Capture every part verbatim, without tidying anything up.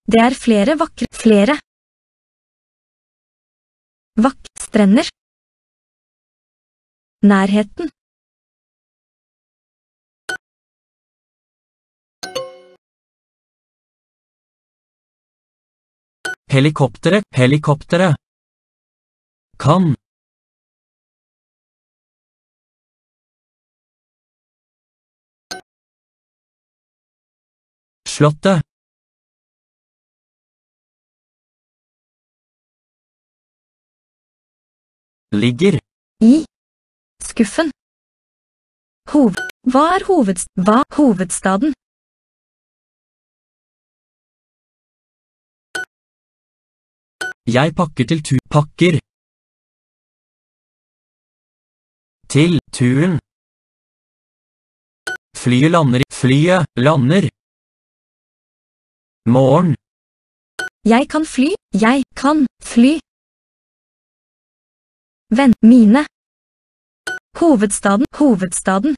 Det er flere vakre, flere. Vakre strender. Nærheten. Helikoptere, helikoptere. Kan. Slottet. Ligger. I. Skuffen. Hov. Hva er hoveds... Hva? Hovedstaden. Jeg pakker til tu... Pakker. Til turen. Flyet lander. Flyet lander. Morgen. Jeg kan fly. Jeg kan fly. Venn. Mine. Hovedstaden. Hovedstaden.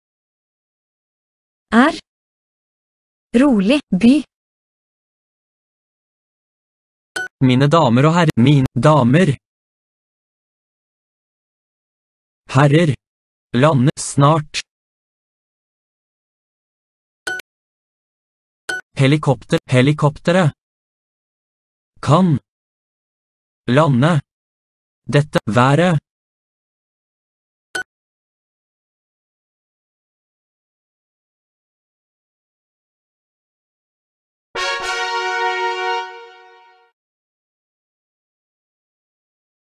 Er. Rolig. By. Mine damer og herrer. Mine damer. Herrer. Lande snart. Helikopter. Helikoptere. Kan. Lande. Dette. Været.